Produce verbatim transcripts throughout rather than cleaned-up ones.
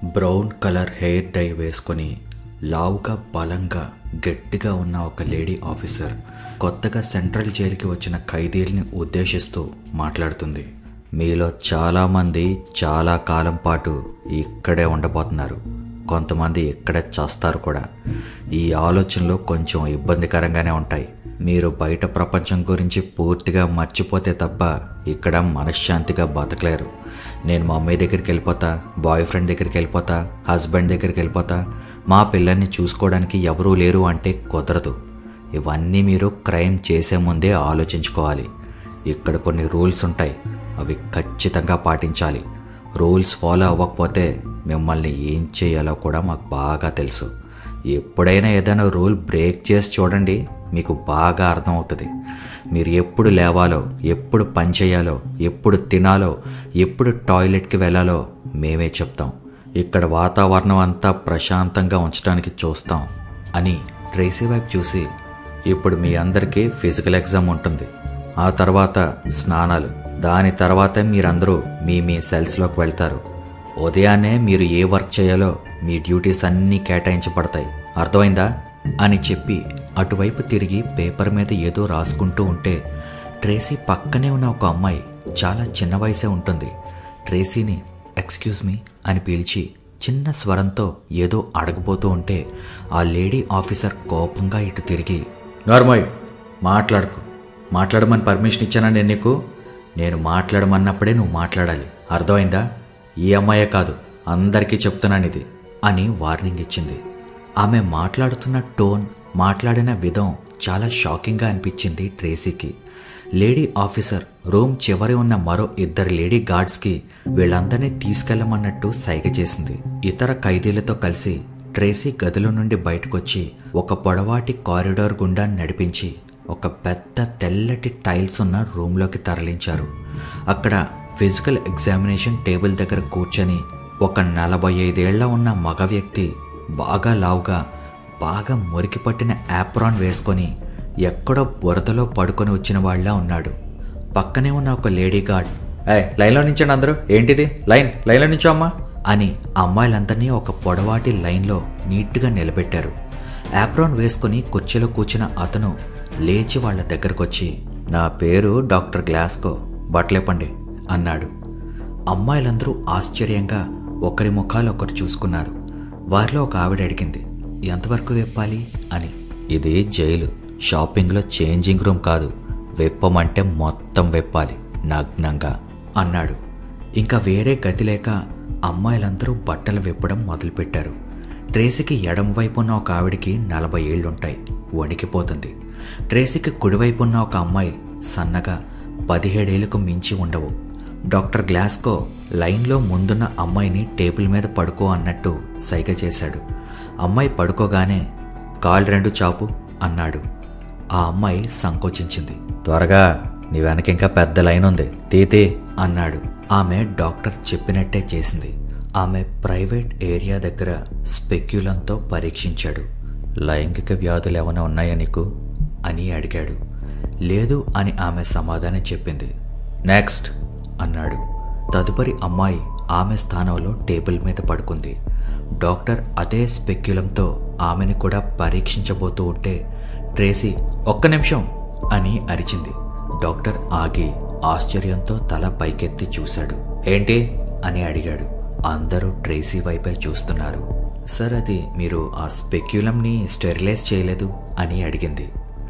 Brown colour hair dye వేసుకొని లావుగా బలంగా గట్టిగా ఉన్న ఒక లేడీ ఆఫీసర్ కొత్తగా సెంట్రల్ జైలుకి వచ్చిన ఖైదీల్ని ఉద్దేశిస్తూ మాట్లాడుతుంది. మీలో చాలామంది చాలా కాలం పాటు ఇక్కడే ఉండబోతున్నారు, కొంతమంది ఇక్కడే చేస్తారు కూడా. ఈ ఆలోచనలు కొంచెం ఇబ్బందికరంగానే ఉంటాయి. మీరు బయట ప్రపంచం గురించి పూర్తిగా మర్చిపోతే తప్ప ఇక్కడ మనశ్శాంతిగా బతకలేరు. నేను మా అమ్మాయి దగ్గరికి వెళ్ళిపోతా, బాయ్ ఫ్రెండ్ దగ్గరికి వెళ్ళిపోతా, హస్బెండ్ దగ్గరికి వెళ్ళిపోతా, మా పిల్లల్ని చూసుకోవడానికి ఎవరూ లేరు అంటే కుదరదు. ఇవన్నీ మీరు క్రైమ్ చేసే ముందే ఆలోచించుకోవాలి. ఇక్కడ కొన్ని రూల్స్ ఉంటాయి, అవి ఖచ్చితంగా పాటించాలి. రూల్స్ ఫాలో అవ్వకపోతే మిమ్మల్ని ఏం చేయాలో కూడా మాకు బాగా తెలుసు. ఎప్పుడైనా ఏదైనా రూల్ బ్రేక్ చేసి చూడండి, మీకు బాగా అర్థమవుతుంది. మీరు ఎప్పుడు లేవాలో, ఎప్పుడు పని చేయాలో, ఎప్పుడు తినాలో, ఎప్పుడు టాయిలెట్కి వెళ్ళాలో మేమే చెప్తాం. ఇక్కడ వాతావరణం అంతా ప్రశాంతంగా ఉంచడానికి చూస్తాం అని ట్రేసీ వైపు చూసి, ఇప్పుడు మీ అందరికీ ఫిజికల్ ఎగ్జామ్ ఉంటుంది, ఆ తర్వాత స్నానాలు, దాని తర్వాత మీరందరూ మీ మీ సెల్స్లోకి వెళ్తారు. ఉదయాన్నే మీరు ఏ వర్క్ చేయాలో మీ డ్యూటీస్ అన్నీ కేటాయించబడతాయి, అర్థమైందా అని చెప్పి అటువైపు తిరిగి పేపర్ మీద ఏదో రాసుకుంటూ ఉంటే ట్రేసీ పక్కనే ఉన్న ఒక అమ్మాయి, చాలా చిన్న వయసే ఉంటుంది, ట్రేసీని ఎక్స్క్యూజ్ మీ అని పిలిచి చిన్న స్వరంతో ఏదో అడగబోతూ ఉంటే ఆ లేడీ ఆఫీసర్ కోపంగా ఇటు తిరిగి, నార్మల్ మాట్లాడుకో, మాట్లాడమని పర్మిషన్ ఇచ్చానా నేను నీకు? నేను మాట్లాడమన్నప్పుడే నువ్వు మాట్లాడాలి, అర్థమైందా? ఈ అమ్మాయే కాదు, అందరికీ చెప్తున్నాను ఇది అని వార్నింగ్ ఇచ్చింది. ఆమె మాట్లాడుతున్న టోన్, మాట్లాడిన విధం చాలా షాకింగ్గా అనిపించింది ట్రేసీకి. లేడీ ఆఫీసర్ రూమ్ చివరి ఉన్న మరో ఇద్దరు లేడీ గార్డ్స్కి వీళ్ళందరినీ తీసుకెళ్లమన్నట్టు సైగ చేసింది. ఇతర ఖైదీలతో కలిసి ట్రేసీ గదిలో నుండి బయటకొచ్చి ఒక పొడవాటి కారిడార్ గుండా నడిపించి ఒక పెద్ద తెల్లటి టైల్స్ ఉన్న రూమ్లోకి తరలించారు. అక్కడ ఫిజికల్ ఎగ్జామినేషన్ టేబుల్ దగ్గర కూర్చొని ఒక నలభై ఐదేళ్ల ఉన్న మగ వ్యక్తి బాగా లావుగా, బాగా మురికి పట్టిన యాప్రాన్ వేసుకొని ఎక్కడో బురదలో పడుకొని వచ్చిన వాళ్ళ ఉన్నాడు. పక్కనే ఉన్న ఒక లేడీ గార్డ్, ఏ లైన్లో నించండి అందరూ, ఏంటిది లైన్ లైన్లో నించో అమ్మా అని అమ్మాయిలందరినీ ఒక పొడవాటి లైన్లో నీట్గా నిలబెట్టారు. యాప్రాన్ వేసుకొని కుర్చీలో కూర్చున్న అతను లేచి వాళ్ళ దగ్గరకొచ్చి, నా పేరు డాక్టర్ గ్లాస్కో, బట్టలేపండి అన్నాడు. అమ్మాయిలందరూ ఆశ్చర్యంగా ఒకరి ముఖాలు ఒకరు చూసుకున్నారు. వారిలో ఒక ఆవిడ అడిగింది, ఎంతవరకు విప్పాలి అని. ఇది జైలు, షాపింగ్లో చేంజింగ్ రూమ్ కాదు, విప్పమంటే మొత్తం విప్పాలి నగ్నంగా అన్నాడు. ఇంకా వేరే గతి లేక అమ్మాయిలందరూ బట్టలు విప్పడం మొదలుపెట్టారు. ట్రేసీకి ఎడం వైపు ఉన్న ఒక ఆవిడికి నలభై ఏళ్లుంటాయి, వణికిపోతుంది. ట్రేసీకి కుడివైపు ఉన్న ఒక అమ్మాయి సన్నగా, పదిహేడేళ్లకు మించి ఉండవు. డాక్టర్ గ్లాస్కో లైన్లో ముందున్న అమ్మాయిని టేబుల్ మీద పడుకో అన్నట్టు సైగ చేశాడు. అమ్మాయి పడుకోగానే కాళ్ళు రెండు చాపు అన్నాడు. ఆ అమ్మాయి సంకోచించింది. త్వరగా, నీ వెనక ఇంకా పెద్ద లైన్ ఉంది, తీతి అన్నాడు. ఆమె డాక్టర్ చెప్పినట్టే చేసింది. ఆమె ప్రైవేట్ ఏరియా దగ్గర స్పెక్యులంతో పరీక్షించాడు. లైంగిక వ్యాధులు ఏమైనా ఉన్నాయా నీకు అని అడిగాడు. లేదు అని ఆమె సమాధానం చెప్పింది. నెక్స్ట్ అన్నాడు. తదుపరి అమ్మాయి ఆమె స్థానంలో టేబుల్ మీద పడుకుంది. డాక్టర్ అదే స్పెక్యులంతో ఆమెను కూడా పరీక్షించబోతూ ఉంటే ట్రేసీ ఒక్క నిమిషం అని అరిచింది. డాక్టర్ ఆగి ఆశ్చర్యంతో తల పైకెత్తి చూశాడు. ఏంటి అని అడిగాడు. అందరూ ట్రేసీ వైపే చూస్తున్నారు. సార్, అది మీరు ఆ స్పెక్యులంని స్టెరిలైజ్ చేయలేదు అని అడిగింది.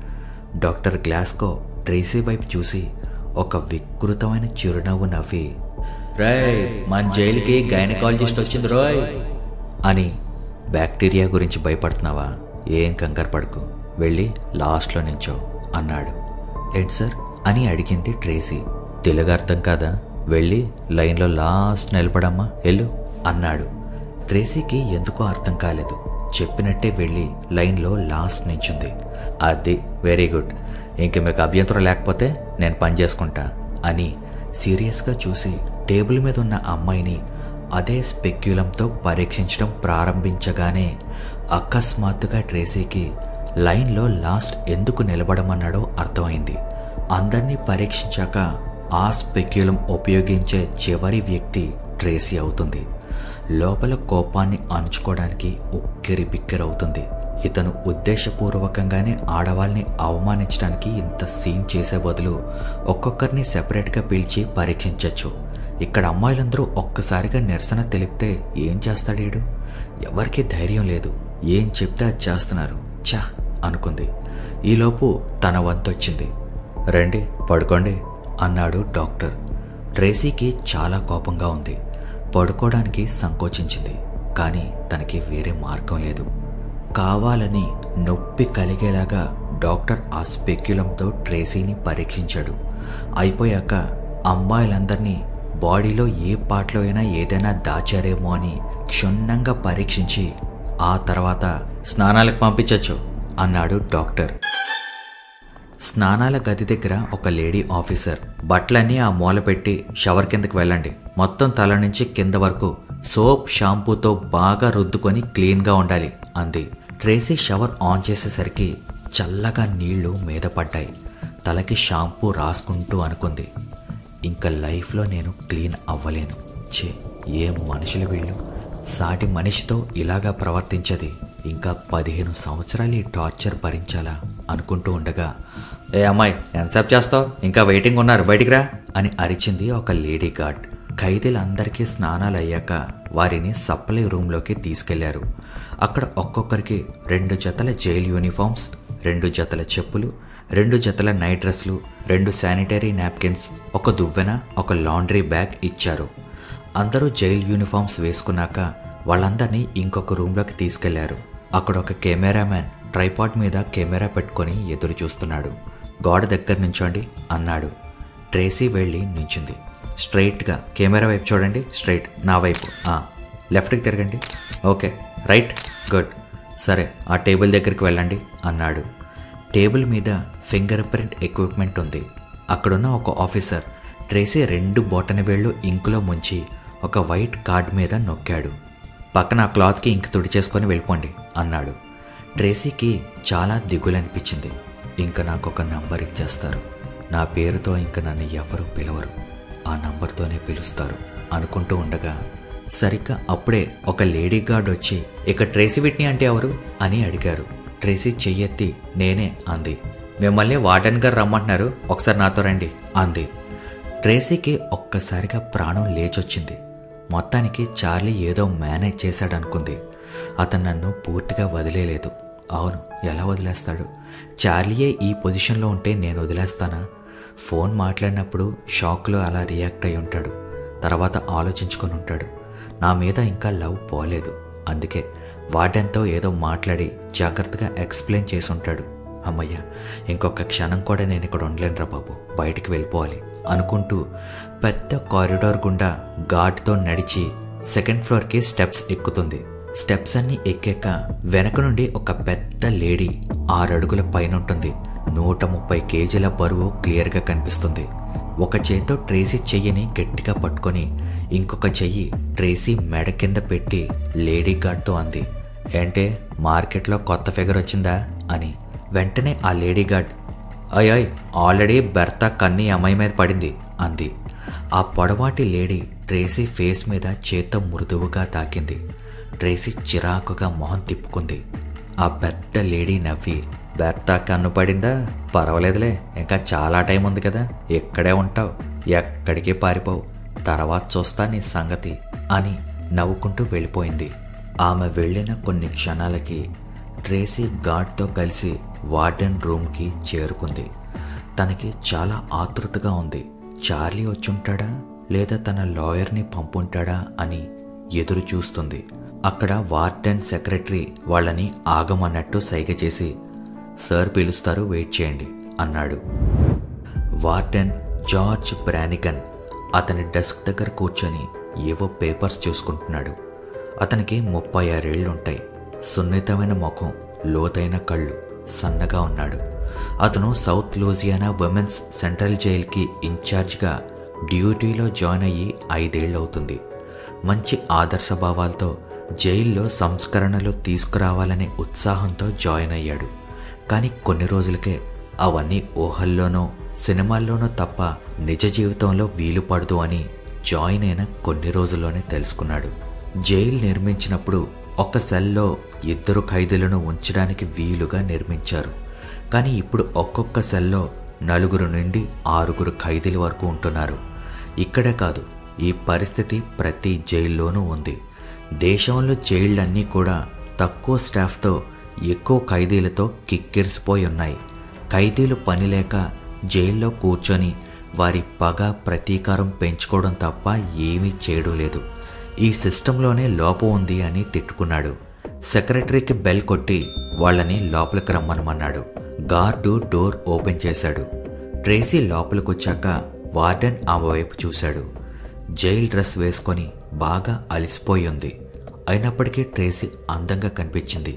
డాక్టర్ గ్లాస్కో ట్రేసీ వైపు చూసి ఒక వికృతమైన చిరునవ్వు నవ్వి, రాయ్ మన జైలుకి గైనకాలజిస్ట్ వచ్చింది రోయ్ అని. బ్యాక్టీరియా గురించి భయపడుతున్నావా? ఏం కంగారు పడుకు, వెళ్ళి లాస్ట్లో నించో అన్నాడు. ఏంటి సార్ అని అడిగింది ట్రేసీ. తెలుగు అర్థం కాదా? వెళ్ళి లైన్లో లాస్ట్ నిలబడమ్మా, వెళ్ళు అన్నాడు. ట్రేసీకి ఎందుకో అర్థం కాలేదు. చెప్పినట్టే వెళ్ళి లైన్లో లాస్ట్ నించుంది. అది వెరీ గుడ్, ఇంక మీకు అభ్యంతరం లేకపోతే నేను పని చేసుకుంటా అని సీరియస్గా చూసి టేబుల్ మీద ఉన్న అమ్మాయిని అదే స్పెక్యులంతో పరీక్షించడం ప్రారంభించగానే అకస్మాత్తుగా ట్రేసీకి లైన్లో లాస్ట్ ఎందుకు నిలబడమన్నాడో అర్థమైంది. అందరినీ పరీక్షించాక ఆ స్పెక్యులం ఉపయోగించే చివరి వ్యక్తి ట్రేసీ అవుతుంది. లోపల కోపాన్ని అణుచుకోవడానికి ఉక్కిరి బిక్కిరవుతుంది. ఇతను ఉద్దేశపూర్వకంగానే ఆడవాళ్ళని అవమానించడానికి ఇంత సీన్ చేసే బదులు ఒక్కొక్కరిని సెపరేట్గా పిలిచి పరీక్షించవచ్చు. ఇక్కడ అమ్మాయిలందరూ ఒక్కసారిగా నిరసన తెలిపితే ఏం చేస్తాడు వీడు? ఎవరికీ ధైర్యం లేదు. ఏం చెప్తే అది చేస్తున్నారు. చా అనుకుంది. ఈలోపు తన వంతొచ్చింది. రండి పడుకోండి అన్నాడు డాక్టర్. ట్రేసీకి చాలా కోపంగా ఉంది. పడుకోవడానికి సంకోచించింది. కానీ తనకి వేరే మార్గం లేదు. కావాలని నొప్పి కలిగేలాగా డాక్టర్ ఆ స్పెక్యులంతో ట్రేసీని పరీక్షించాడు. అయిపోయాక అమ్మాయిలందరినీ బాడీలో ఏ పార్ట్లో అయినా ఏదైనా దాచారేమో అని క్షుణ్ణంగా పరీక్షించి ఆ తర్వాత స్నానాలకు పంపించచ్చు అన్నాడు డాక్టర్. స్నానాల గది దగ్గర ఒక లేడీ ఆఫీసర్, బట్టలన్నీ ఆ మూల పెట్టి షవర్ కిందకి వెళ్ళండి, మొత్తం తల నుంచి కింద వరకు సోప్ షాంపూతో బాగా రుద్దుకొని క్లీన్గా ఉండాలి అంది. ట్రేసీ షవర్ ఆన్ చేసేసరికి చల్లగా నీళ్లు మీద పడ్డాయి. తలకి షాంపూ రాసుకుంటూ అనుకుంది, ఇంకా లైఫ్లో నేను క్లీన్ అవ్వలేను. చే ఏం మనుషులు వీళ్ళు, సాటి మనిషితో ఇలాగా ప్రవర్తించది. ఇంకా పదిహేను సంవత్సరాలు ఈ టార్చర్ భరించాలా అనుకుంటూ ఉండగా, ఏ అమ్మాయి ఎంతసేపు చేస్తావు, ఇంకా వెయిటింగ్ ఉన్నారు, బయటికి రా అని అరిచింది ఒక లేడీ గార్డ్. ఖైదీలందరికీ స్నానాలు అయ్యాక వారిని సప్లై రూమ్లోకి తీసుకెళ్లారు. అక్కడ ఒక్కొక్కరికి రెండు జతల జైలు యూనిఫామ్స్, రెండు జతల చెప్పులు, రెండు జతల నైట్ డ్రెస్లు, రెండు శానిటరీ నాప్కిన్స్, ఒక దువ్వెన, ఒక లాండ్రీ బ్యాగ్ ఇచ్చారు. అందరూ జైలు యూనిఫామ్స్ వేసుకున్నాక వాళ్ళందరినీ ఇంకొక రూమ్లోకి తీసుకెళ్లారు. అక్కడ ఒక కెమెరామ్యాన్ ట్రైపాడ్ మీద కెమెరా పెట్టుకొని ఎదురు చూస్తున్నాడు. గోడ దగ్గర నుంచోండి అన్నాడు. ట్రేసీ వెళ్ళి నుంచుంది. స్ట్రైట్గా కెమెరా వైపు చూడండి, స్ట్రైట్ నా వైపు, లెఫ్ట్కి తిరగండి, ఓకే రైట్, గుడ్, సరే ఆ టేబుల్ దగ్గరికి వెళ్ళండి అన్నాడు. టేబుల్ మీద ఫింగర్ ప్రింట్ ఎక్విప్మెంట్ ఉంది. అక్కడున్న ఒక ఆఫీసర్ ట్రేసీ రెండు బొటన వేళ్ళు ఇంకులో ముంచి ఒక వైట్ కార్డ్ మీద నొక్కాడు. పక్కన ఆ క్లాత్కి ఇంక తుడిచేసుకొని వెళ్ళిపోండి అన్నాడు. ట్రేసీకి చాలా దిగులనిపించింది. ఇంకా నాకు ఒక నంబర్ ఇచ్చేస్తారు, నా పేరుతో ఇంక నన్ను ఎవరు పిలవరు, ఆ నంబర్తోనే పిలుస్తారు అనుకుంటూ ఉండగా సరిగ్గా అప్పుడే ఒక లేడీ గార్డ్ వచ్చి, ఇక ట్రేసీ విట్నీ అంటే ఎవరు అని అడిగారు. ట్రేసీ చెయ్యెత్తి నేనే అంది. మిమ్మల్ని వార్డెన్ గారు రమ్మంటున్నారు, ఒకసారి నాతో రండి అంది. ట్రేసీకి ఒక్కసారిగా ప్రాణం లేచొచ్చింది. మొత్తానికి చార్లీ ఏదో మేనేజ్ చేశాడనుకుంది. అతను నన్ను పూర్తిగా వదిలేలేదు. అవును, ఎలా వదిలేస్తాడు? చార్లీయే ఈ పొజిషన్లో ఉంటే నేను వదిలేస్తానా? ఫోన్ మాట్లాడినప్పుడు షాక్లో అలా రియాక్ట్ అయి ఉంటాడు, తర్వాత ఆలోచించుకొని ఉంటాడు. నా మీద ఇంకా లవ్ పోలేదు, అందుకే వార్డెన్తో ఏదో మాట్లాడి జాగ్రత్తగా ఎక్స్ప్లెయిన్ చేసి ఉంటాడు. అమ్మయ్య, ఇంకొక క్షణం కూడా నేను ఇక్కడ ఉండలేనురా బాబు, బయటికి వెళ్ళిపోవాలి అనుకుంటూ పెద్ద కారిడార్ గుండా గార్డ్తో నడిచి సెకండ్ ఫ్లోర్కి స్టెప్స్ ఎక్కుతుంది. స్టెప్స్ అన్నీ ఎక్కాక వెనక నుండి ఒక పెద్ద లేడీ ఆరడుగుల పైన ఉంటుంది. నూట ముప్పై కేజీల బరువు క్లియర్గా కనిపిస్తుంది. ఒక చేత్తో ట్రేసీ చెయ్యిని గట్టిగా పట్టుకొని ఇంకొక చెయ్యి ట్రేసీ మెడ కింద పెట్టి లేడీ గార్డ్తో అంది, ఏంటే మార్కెట్లో కొత్త ఫిగర్ వచ్చిందా అని. వెంటనే ఆ లేడీ గార్డ్, అయ్యాయ్ ఆల్రెడీ బెర్తా కన్నీ అమ్మాయి మీద పడింది అంది. ఆ పొడవాటి లేడీ ట్రేసీ ఫేస్ మీద చేత్తో మృదువుగా తాకింది. ట్రేసీ చిరాకుగా మొహం తిప్పుకుంది. ఆ పెద్ద లేడీ నవ్వి, బెర్తా కన్ను పడిందా, పర్వాలేదులే, ఇంకా చాలా టైం ఉంది కదా, ఎక్కడే ఉంటావు, ఎక్కడికి పారిపోవు, తర్వాత చూస్తా నీ సంగతి అని నవ్వుకుంటూ వెళ్ళిపోయింది. ఆమె వెళ్ళిన కొన్ని క్షణాలకి ట్రేసీ గార్డ్తో కలిసి వార్డెన్ రూమ్కి చేరుకుంది. తనకి చాలా ఆతృతగా ఉంది. చార్లీ వచ్చుంటాడా లేదా తన లాయర్ని పంపుంటాడా అని ఎదురు చూస్తుంది. అక్కడ వార్డెన్ సెక్రటరీ వాళ్ళని ఆగమన్నట్టు సైగ చేసి, సార్ పిలుస్తారు, వెయిట్ చేయండి అన్నాడు. వార్డెన్ జార్జ్ బ్రానిగన్ అతని డెస్క్ దగ్గర కూర్చొని ఏవో పేపర్స్ చూసుకుంటున్నాడు. అతనికి ముప్పై ఆరేళ్లుంటాయి. సున్నితమైన ముఖం, లోతైన కళ్ళు, సన్నగా ఉన్నాడు. అతను సౌత్ లూజియానా ఉమెన్స్ సెంట్రల్ జైలుకి ఇన్ఛార్జ్గా డ్యూటీలో జాయిన్ అయ్యి ఐదేళ్ళు అవుతుంది. మంచి ఆదర్శభావాలతో జైల్లో సంస్కరణలు తీసుకురావాలనే ఉత్సాహంతో జాయిన్ అయ్యాడు. కానీ కొన్ని రోజులకే అవన్నీ ఊహల్లోనో సినిమాల్లోనో తప్ప నిజ జీవితంలో వీలు పడదు అని జాయిన్ అయిన కొన్ని రోజుల్లోనే తెలుసుకున్నాడు. జైలు నిర్మించినప్పుడు ఒక సెల్లో ఇద్దరు ఖైదీలను ఉంచడానికి వీలుగా నిర్మించారు. కానీ ఇప్పుడు ఒక్కొక్క సెల్లో నలుగురు నుండి ఆరుగురు ఖైదీల వరకు ఉంటున్నారు. ఇక్కడే కాదు, ఈ పరిస్థితి ప్రతి జైల్లోనూ ఉంది. దేశంలో జైళ్ళన్నీ కూడా తక్కువ స్టాఫ్తో ఎక్కువ ఖైదీలతో కిక్కిరిసిపోయి ఉన్నాయి. ఖైదీలు పని లేక జైల్లో కూర్చొని వారి పగ ప్రతీకారం పెంచుకోవడం తప్ప ఏమీ చేయడం లేదు. ఈ సిస్టంలోనే లోపం ఉంది అని తిట్టుకున్నాడు. సెక్రటరీకి బెల్ కొట్టి వాళ్ళని లోపలికి రమ్మనమన్నాడు. గార్డు డోర్ ఓపెన్ చేశాడు. ట్రేసీ లోపలికి వచ్చాక వార్డెన్ ఆమె వైపు చూశాడు. జైల్ డ్రెస్ వేసుకొని బాగా అలిసిపోయి ఉంది. అయినప్పటికీ ట్రేసీ అందంగా కనిపించింది.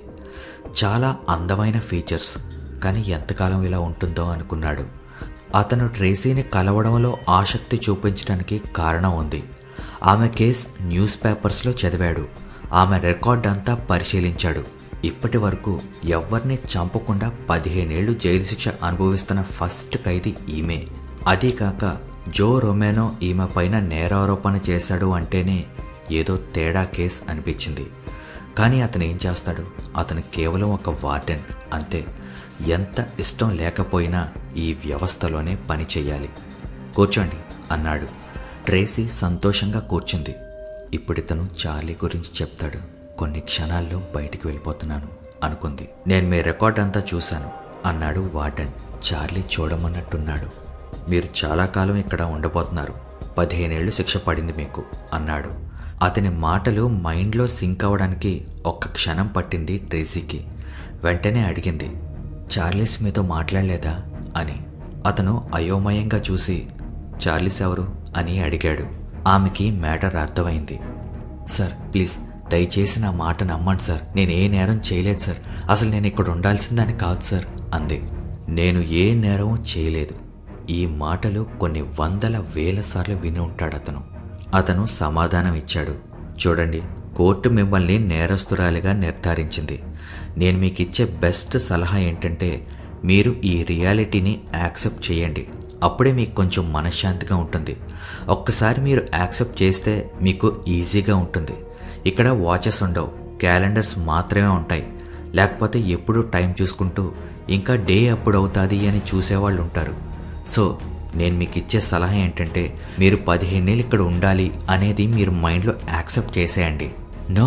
చాలా అందమైన ఫీచర్స్. కానీ ఎంతకాలం ఇలా ఉంటుందో అనుకున్నాడు. అతను ట్రేసీని కలవడంలో ఆసక్తి చూపించడానికి కారణం ఉంది. ఆమె కేస్ న్యూస్ పేపర్స్లో చదివాడు. ఆమె రికార్డ్ అంతా పరిశీలించాడు. ఇప్పటి వరకు ఎవరిని చంపకుండా పదిహేనేళ్లు జైలు శిక్ష అనుభవిస్తున్న ఫస్ట్ ఖైదీ ఈమె. అదీ కాక జో రొమేనో ఈమె పైన నేరారోపణ చేశాడు అంటేనే ఏదో తేడా కేస్ అనిపించింది. కానీ అతను ఏం చేస్తాడు? అతను కేవలం ఒక వార్డెన్ అంతే. ఎంత ఇష్టం లేకపోయినా ఈ వ్యవస్థలోనే పని చెయ్యాలి. కూర్చోండి అన్నాడు. ట్రేసీ సంతోషంగా కూర్చుంది. ఇప్పుడితను చార్లీ గురించి చెప్తాడు. కొన్ని క్షణాల్లో బయటికి వెళ్ళిపోతున్నాను అనుకుంది. నేను మీ రికార్డ్ అంతా చూశాను అన్నాడు వార్డెన్. చార్లీ చూడమన్నట్టున్నాడు. మీరు చాలా కాలం ఇక్కడ ఉండబోతున్నారు. పదిహేనేళ్లు శిక్ష పడింది మీకు అన్నాడు. అతని మాటలు మైండ్లో సింక్ అవ్వడానికి ఒక్క క్షణం పట్టింది ట్రేసీకి. వెంటనే అడిగింది, చార్లీస్ మీతో మాట్లాడలేదా అని. అతను అయోమయంగా చూసి చార్లీస్ ఎవరు అని అడిగాడు. ఆమెకి మ్యాటర్ అర్థమైంది. సార్ ప్లీజ్ దయచేసి నా మాట నమ్మండి సార్. నేను ఏ నేరం చేయలేదు సార్. అసలు నేను ఇక్కడ ఉండాల్సిందని కాదు సార్ అంది. నేను ఏ నేరం చేయలేదు. ఈ మాటలు కొన్ని వందల వేల సార్లు విని ఉంటాడు అతను. అతను సమాధానం ఇచ్చాడు. చూడండి, కోర్టు మిమ్మల్ని నేరస్తురాలిగా నిర్ధారించింది. నేను మీకు ఇచ్చే బెస్ట్ సలహా ఏంటంటే మీరు ఈ రియాలిటీని యాక్సెప్ట్ చేయండి. అప్పుడే మీకు కొంచెం మనశ్శాంతిగా ఉంటుంది. ఒక్కసారి మీరు యాక్సెప్ట్ చేస్తే మీకు ఈజీగా ఉంటుంది. ఇక్కడ వాచెస్ ఉండవు, క్యాలెండర్స్ మాత్రమే ఉంటాయి. లేకపోతే ఎప్పుడూ టైం చూసుకుంటూ ఇంకా డే అప్పుడు అవుతుంది అని చూసేవాళ్ళు ఉంటారు. సో నేను మీకు ఇచ్చే సలహా ఏంటంటే మీరు పదిహేనేళ్ళు ఇక్కడ ఉండాలి అనేది మీరు మైండ్లో యాక్సెప్ట్ చేసేయండి. నో,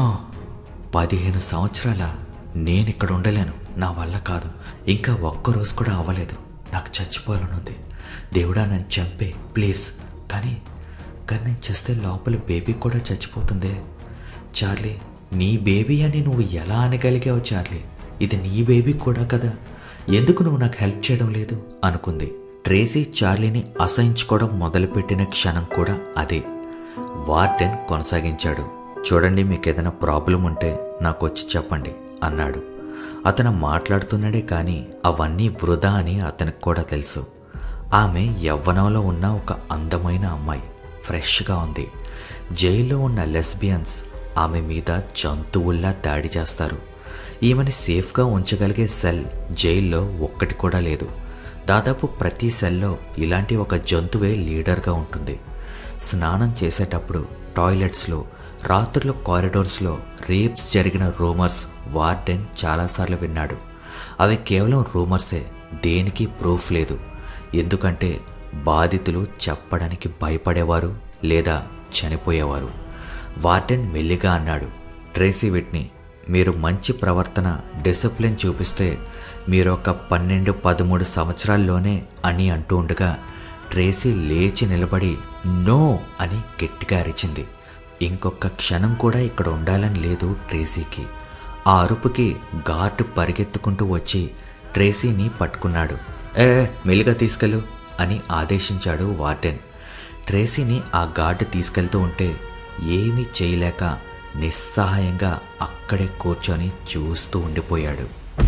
పదిహేను సంవత్సరాల నేను ఇక్కడ ఉండలేను. నా వల్ల కాదు. ఇంకా ఒక్కరోజు కూడా అవ్వలేదు. నాకు చచ్చిపోవాలనుంది. దేవుడా నన్ను చంపే ప్లీజ్. కానీ కానీ నేను చేస్తే లోపల బేబీ కూడా చచ్చిపోతుందే. చార్లీ, నీ బేబీ అని నువ్వు ఎలా అనగలిగావు చార్లీ? ఇది నీ బేబీ కూడా కదా. ఎందుకు నువ్వు నాకు హెల్ప్ చేయడం లేదు అనుకుంది. ట్రేసీ చార్లీని అసహించుకోవడం మొదలుపెట్టిన క్షణం కూడా అదే. వార్డెన్ కొనసాగించాడు. చూడండి, మీకు ఏదైనా ప్రాబ్లం ఉంటే నాకు వచ్చి చెప్పండి అన్నాడు. అతను మాట్లాడుతున్నాడే కానీ అవన్నీ వృధా అని అతనికి కూడా తెలుసు. ఆమె యవ్వనంలో ఉన్న ఒక అందమైన అమ్మాయి. ఫ్రెష్గా ఉంది. జైల్లో ఉన్న లెస్బియన్స్ ఆమె మీద జంతువుల్లా దాడి చేస్తారు. ఈమెని సేఫ్గా ఉంచగలిగే సెల్ జైల్లో ఒక్కటి కూడా లేదు. దాదాపు ప్రతి సెల్లో ఇలాంటి ఒక జంతువే లీడర్గా ఉంటుంది. స్నానం చేసేటప్పుడు టాయిలెట్స్లో, రాత్రుల కారిడోర్స్లో రేప్స్ జరిగిన రూమర్స్ వార్డెన్ చాలాసార్లు విన్నాడు. అవి కేవలం రూమర్సే, దేనికి ప్రూఫ్ లేదు. ఎందుకంటే బాధితులు చెప్పడానికి భయపడేవారు లేదా చనిపోయేవారు. వార్డెన్ మెల్లిగా అన్నాడు, ట్రేసీ విట్నీ, మీరు మంచి ప్రవర్తన, డిసిప్లిన్ చూపిస్తే మీరు ఒక పన్నెండు పదమూడు సంవత్సరాల్లోనే అని అంటూ ఉండగా ట్రేసీ లేచి నిలబడి నో అని గట్టిగా అరిచింది. ఇంకొక క్షణం కూడా ఇక్కడ ఉండాలని లేదు ట్రేసీకి. ఆ అరుపుకి గార్డు పరిగెత్తుకుంటూ వచ్చి ట్రేసీని పట్టుకున్నాడు. ఏ మెల్లిగా తీసుకెళ్ళు అని ఆదేశించాడు వార్డెన్. ట్రేసీని ఆ గార్డు తీసుకెళ్తూ ఉంటే ఏమీ చేయలేక నిస్సహాయంగా అక్కడే కూర్చొని చూస్తూ ఉండిపోయాడు.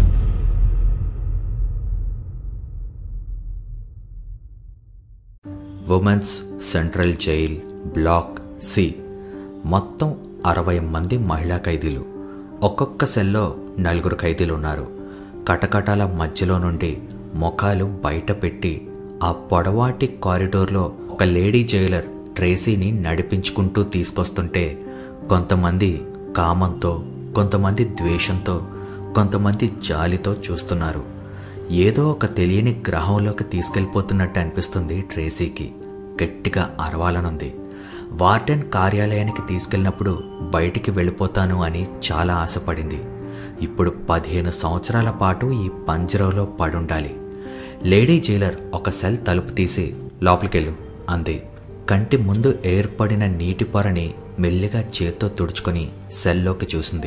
Women's central jail block C. మొత్తం అరవై మంది మహిళా ఖైదీలు. ఒక్కొక్క సెల్లో నలుగురు ఖైదీలు ఉన్నారు. కటకటాల మధ్యలో నుండి ముఖాలు బయట పెట్టి ఆ పొడవాటి కారిడోర్లో ఒక లేడీ జైలర్ ట్రేసీని నడిపించుకుంటూ తీసుకొస్తుంటే కొంతమంది కామంతో, కొంతమంది ద్వేషంతో, కొంతమంది జాలితో చూస్తున్నారు. ఏదో ఒక తెలియని గ్రహంలోకి తీసుకెళ్ళిపోతున్నట్టు అనిపిస్తుంది ట్రేసీకి. గట్టిగా అరవాలనుంది. వార్డెన్ కార్యాలయానికి తీసుకెళ్ళినప్పుడు బయటికి వెళ్ళిపోతాను అని చాలా ఆశపడింది. ఇప్పుడు పదిహేను సంవత్సరాల పాటు ఈ పంజరంలో పడుండాలి. లేడీ జైలర్ ఒక సెల్ తలుపు తీసి లోపలికెళ్ళు అంది. కంటి ముందు ఏర్పడిన నీటి పొరని మెల్లిగా చేత్తో తుడుచుకొని సెల్లోకి చూసింది.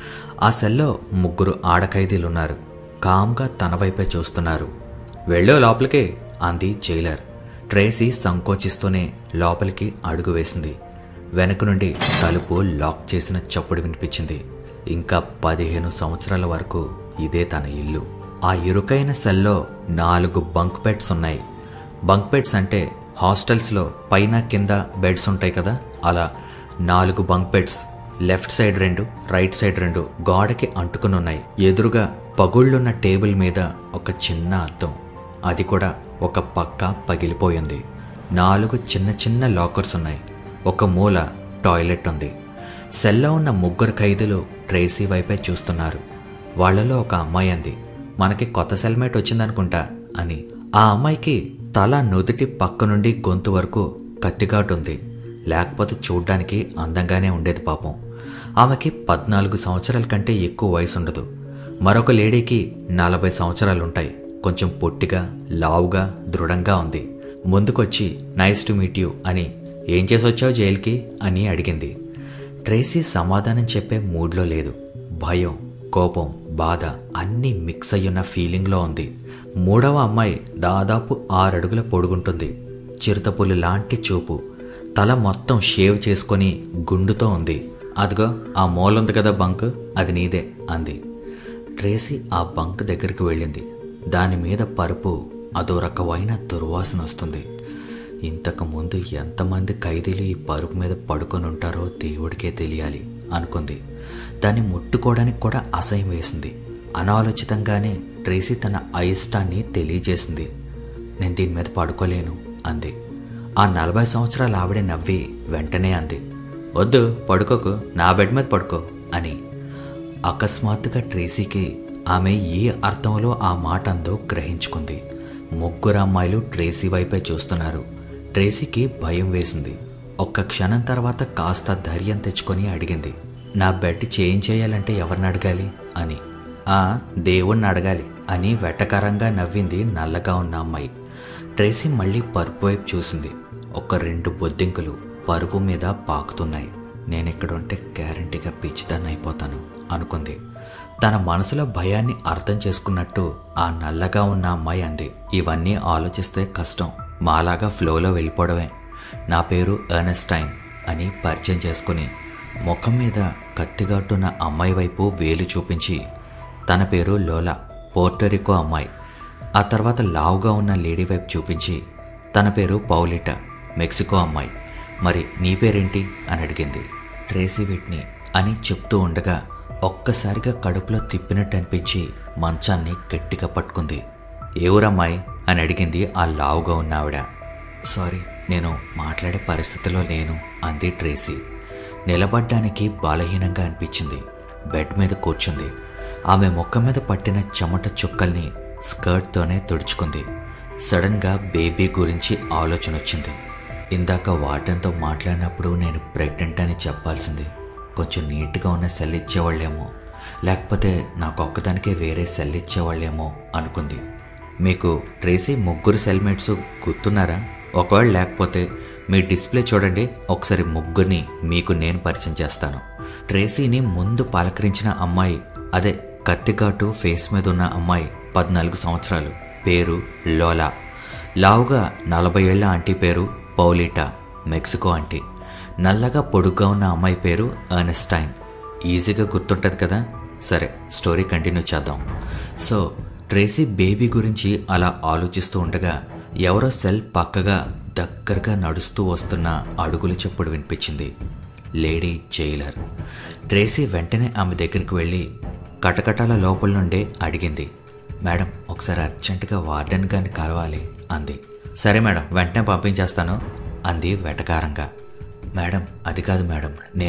ఆ సెల్లో ముగ్గురు ఆడఖైదీలున్నారు. కామ్గా తన వైపే చూస్తున్నారు. వెళ్ళు లోపలికి అంది జైలర్. ట్రేసీ సంకోచిస్తూనే లోపలికి అడుగు వేసింది. వెనక నుండి తలుపు లాక్ చేసిన చప్పుడు వినిపించింది. ఇంకా పదిహేను సంవత్సరాల వరకు ఇదే తన ఇల్లు. ఆ ఇరుకైన సెల్లో నాలుగు బంక్ బెడ్స్ ఉన్నాయి. బంక్ బెడ్స్ అంటే హాస్టల్స్లో పైన కింద బెడ్స్ ఉంటాయి కదా, అలా నాలుగు బంక్ బెడ్స్. లెఫ్ట్ సైడ్ రెండు, రైట్ సైడ్ రెండు గోడకి అంటుకుని ఉన్నాయి. ఎదురుగా పగుళ్ళున్న టేబుల్ మీద ఒక చిన్న అద్దం, అది కూడా ఒక పక్క పగిలిపోయింది. నాలుగు చిన్న చిన్న లాకర్స్ ఉన్నాయి. ఒక మూల టాయిలెట్ ఉంది. సెల్లో ఉన్న ముగ్గురు ఖైదీలు ట్రేసీ వైపే చూస్తున్నారు. వాళ్లలో ఒక అమ్మాయి అంది, మనకి కొత్త సెల్మేట్ వచ్చిందనుకుంటా అని. ఆ అమ్మాయికి తల నుదుటి పక్క నుండి గొంతు వరకు కత్తిఘాటుంది. లేకపోతే చూడ్డానికి అందంగానే ఉండేది పాపం. ఆమెకి పద్నాలుగు సంవత్సరాల కంటే ఎక్కువ వయసు ఉండదు. మరొక లేడీకి నలభై సంవత్సరాలుంటాయి. కొంచెం పొట్టిగా, లావుగా, దృఢంగా ఉంది. ముందుకొచ్చి నైస్ టు మీట్ యూ అని, ఏం చేసి వచ్చావు జైలుకి అని అడిగింది. ట్రేసీ సమాధానం చెప్పే మూడ్లో లేదు. భయం, కోపం, బాధ అన్నీ మిక్స్ అయ్యున్న ఫీలింగ్లో ఉంది. మూడవ అమ్మాయి దాదాపు ఆరడుగుల పొడుగుంటుంది. చిరుతపులి లాంటి చూపు, తల మొత్తం షేవ్ చేసుకొని గుండుతో ఉంది. అదిగో ఆ మూలుంది కదా బంక్, అది నీదే అంది. ట్రేసీ ఆ బంక్ దగ్గరికి వెళ్ళింది. దాని మీద పరుపు అదో రకమైన దుర్వాసన వస్తుంది. ఇంతకుముందు ఎంతమంది ఖైదీలు ఈ పరుపు మీద పడుకొని ఉంటారో దేవుడికే తెలియాలి అనుకుంది. దాన్ని ముట్టుకోవడానికి కూడా అసహ్యం వేసింది. అనాలోచితంగానే ట్రేసీ తన అయిష్టాన్ని తెలియజేసింది. నేను దీని మీద పడుకోలేను అంది. ఆ నలభై సంవత్సరాల ఆవిడ నవ్వి వెంటనే అంది, వద్దు పడుకోకు, నా బెడ్ మీద పడుకో అని. అకస్మాత్తుగా ట్రేసీకి ఆమె ఏ అర్థంలో ఆ మాట అందో గ్రహించుకుంది. ముగ్గురు అమ్మాయిలు ట్రేసీ వైపే చూస్తున్నారు. ట్రేసీకి భయం వేసింది. ఒక్క క్షణం తర్వాత కాస్త ధైర్యం తెచ్చుకొని అడిగింది, నా బెడ్ చేంజ్ చేయాలంటే ఎవరిని అడగాలి అని. ఆ దేవుణ్ణి అడగాలి అని వెటకరంగా నవ్వింది నల్లగా ఉన్న అమ్మాయి. ట్రేసీ మళ్ళీ పరుపు వైపు చూసింది. ఒక రెండు బొద్దింకులు పరుపు మీద పాకుతున్నాయి. నేనిక్కడుంటే గ్యారంటీగా పిచ్చిదాన్ని అయిపోతాను అనుకుంది. తన మనసులో భయాన్ని అర్థం చేసుకున్నట్టు ఆ నల్లగా ఉన్న అమ్మాయి అంది, ఇవన్నీ ఆలోచిస్తే కష్టం, మాలాగా ఫ్లోలో వెళ్ళిపోవడమే. నా పేరు ఎర్నెస్టైన్ అని పరిచయం చేసుకుని ముఖం మీద కత్తిగాటున్న అమ్మాయి వైపు వేలు చూపించి, తన పేరు లోలా, పోర్టరికో అమ్మాయి. ఆ తర్వాత లావుగా ఉన్న లేడీ వైపు చూపించి, తన పేరు పౌలిటా, మెక్సికో అమ్మాయి. మరి నీ పేరేంటి అని అడిగింది. ట్రేసీ విట్నీ అని చెప్తూ ఉండగా ఒక్కసారిగా కడుపులో తిప్పినట్టు అనిపించి మంచాన్ని గట్టిగా పట్టుకుంది. ఏ ఊరమ్మాయి అని అడిగింది ఆ లావుగా ఉన్న ఆవిడ. సారీ, నేను మాట్లాడే పరిస్థితిలో లేను అంది ట్రేసీ. నిలబడ్డానికి బలహీనంగా అనిపించింది. బెడ్ మీద కూర్చుంది. ఆమె ముఖం మీద పట్టిన చెమట చుక్కల్ని స్కర్ట్తోనే తుడుచుకుంది. సడన్గా బేబీ గురించి ఆలోచన వచ్చింది. ఇందాక వార్డెన్తో మాట్లాడినప్పుడు నేను ప్రెగ్నెంట్ అని చెప్పాల్సింది. కొంచెం నీట్గా ఉన్న సెల్ ఇచ్చేవాళ్ళేమో, లేకపోతే నాకు ఒక్కదానికే వేరే సెల్ ఇచ్చేవాళ్ళేమో అనుకుంది. మీకు ట్రేసీ ముగ్గురు సెల్మేట్స్ గుర్తున్నారా? ఒకవేళ లేకపోతే మీ డిస్ప్లే చూడండి, ఒకసారి ముగ్గురిని మీకు నేను పరిచయం చేస్తాను. ట్రేసీని ముందు పలకరించిన అమ్మాయి, అదే కత్తిఘాటు ఫేస్ మీద ఉన్న అమ్మాయి, పద్నాలుగు సంవత్సరాలు, పేరు లోలా. లావుగా నలభై ఏళ్ల ఆంటీ పేరు పౌలిటా, మెక్సికో ఆంటీ. నల్లగా పొడుగ్గా ఉన్న అమ్మాయి పేరు ఎర్నెస్టైన్. ఈజీగా గుర్తుంటుంది కదా. సరే, స్టోరీ కంటిన్యూ చేద్దాం. సో ట్రేసీ బేబీ గురించి అలా ఆలోచిస్తూ ఉండగా ఎవరో సెల్ పక్కగా దగ్గరగా నడుస్తూ వస్తున్న అడుగుల చప్పుడు వినిపించింది. Lady Jailer. ట్రేసీ వెంటనే ఆమె దగ్గరికి వెళ్ళి కటకటాల లోపల నుండే అడిగింది, మేడం ఒకసారి అర్జెంటుగా వార్డెన్ గారిని కలవాలి అంది. సరే మేడం, వెంటనే పంపించేస్తాను అంది వెటకారంగా. మేడం అది కాదు మేడం, నేను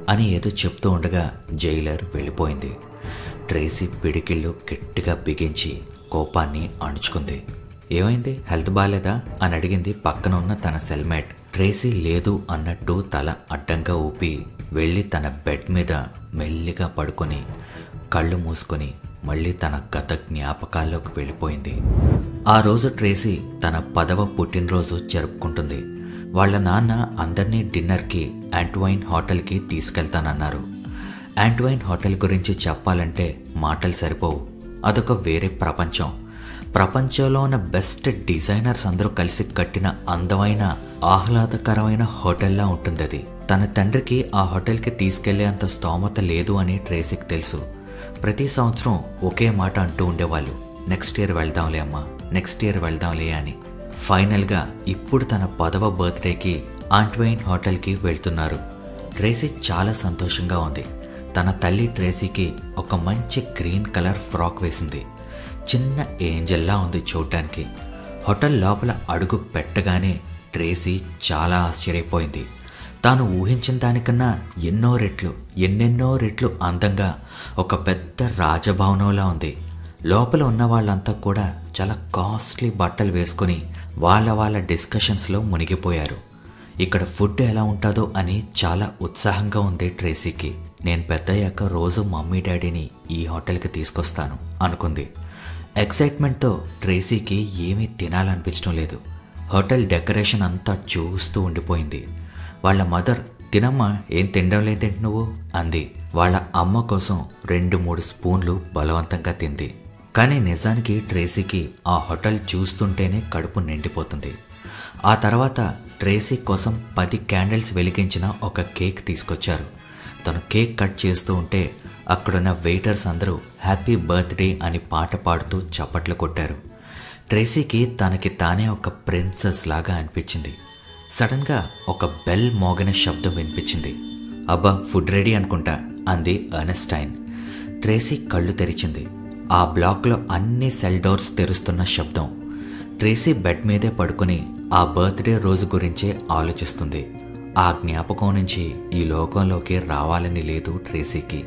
అని ఏదో చెప్తూ ఉండగా జైలర్ వెళ్ళిపోయింది. ట్రేసీ పిడికిళ్ళు గట్టిగా బిగించి కోపాన్ని అణుచుకుంది. ఏమైంది, హెల్త్ బాగాలేదా అని అడిగింది పక్కన ఉన్న తన సెల్మేట్. ట్రేసీ లేదు అన్నట్టు తల అడ్డంగా ఊపి వెళ్ళి తన బెడ్ మీద మెల్లిగా పడుకొని కళ్ళు మూసుకొని మళ్ళీ తన గత జ్ఞాపకాల్లోకి వెళ్ళిపోయింది. ఆ రోజు ట్రేసీ తన పదవ పుట్టినరోజు జరుపుకుంటుంది. వాళ్ళ నాన్న అందరినీ డిన్నర్కి యాంట్వైన్ హోటల్కి తీసుకెళ్తానన్నారు. యాంట్వైన్ హోటల్ గురించి చెప్పాలంటే మాటలు సరిపోవు. అదొక వేరే ప్రపంచం. ప్రపంచంలో ఉన్న బెస్ట్ డిజైనర్స్ అందరూ కలిసి కట్టిన అందమైన ఆహ్లాదకరమైన హోటల్లా ఉంటుంది అది. తన తండ్రికి ఆ హోటల్కి తీసుకెళ్లే అంత స్తోమత లేదు అని ట్రేసీకి తెలుసు. ప్రతి సంవత్సరం ఒకే మాట అంటూ ఉండేవాళ్ళు, నెక్స్ట్ ఇయర్ వెళ్దాంలే అమ్మా, నెక్స్ట్ ఇయర్ వెళ్దాంలే అని. ఫైనల్గా ఇప్పుడు తన పదవ బర్త్డేకి యాంట్వైన్ హోటల్కి వెళ్తున్నారు. ట్రేసీ చాలా సంతోషంగా ఉంది. తన తల్లి ట్రేసీకి ఒక మంచి గ్రీన్ కలర్ ఫ్రాక్ వేసింది. చిన్న ఏంజల్లా ఉంది చూడ్డానికి. హోటల్ లోపల అడుగు పెట్టగానే ట్రేసీ చాలా ఆశ్చర్యపోయింది. తాను ఊహించిన దానికన్నా ఎన్నో రెట్లు ఎన్నెన్నో రెట్లు అందంగా ఒక పెద్ద రాజభవనంలా ఉంది. లోపల ఉన్న వాళ్ళంతా కూడా చాలా కాస్ట్లీ బట్టలు వేసుకొని వాళ్ళ వాళ్ళ డిస్కషన్స్లో మునిగిపోయారు. ఇక్కడ ఫుడ్ ఎలా ఉంటుందో అని చాలా ఉత్సాహంగా ఉంది ట్రేసీకి. నేను పెద్దయ్యాక రోజు మమ్మీ డాడీని ఈ హోటల్కి తీసుకొస్తాను అనుకుంది. ఎక్సైట్మెంట్తో ట్రేసీకి ఏమీ తినాలనిపించడం లేదు. హోటల్ డెకరేషన్ అంతా చూస్తూ ఉండిపోయింది. వాళ్ళ మదర్, తినమ్మా, ఏం తినడం లేదేంటి నువ్వు అంది. వాళ్ళ అమ్మ కోసం రెండు మూడు స్పూన్లు బలవంతంగా తింది. కానీ నిజానికి ట్రేసీకి ఆ హోటల్ చూస్తుంటేనే కడుపు నిండిపోతుంది. ఆ తర్వాత ట్రేసీ కోసం పది క్యాండిల్స్ వెలిగించిన ఒక కేక్ తీసుకొచ్చారు. తను కేక్ కట్ చేస్తూ ఉంటే అక్కడున్న వెయిటర్స్ అందరూ హ్యాపీ బర్త్డే అని పాట పాడుతూ చప్పట్లు కొట్టారు. ట్రేసీకి తనకి తానే ఒక ప్రిన్సెస్ లాగా అనిపించింది. సడన్గా ఒక బెల్ మోగిన శబ్దం వినిపించింది. అబ్బా, ఫుడ్ రెడీ అనుకుంటా అంది ఎర్నెస్టైన్. ట్రేసీ కళ్ళు తెరిచింది. ఆ బ్లాక్లో అన్ని సెల్ డోర్స్ తెరుస్తున్న శబ్దం. ట్రేసీ బెడ్ మీదే పడుకుని ఆ బర్త్డే రోజు గురించే ఆలోచిస్తుంది. ఆ జ్ఞాపకం నుంచి ఈ లోకంలోకి రావాలని లేదు ట్రేసీకి.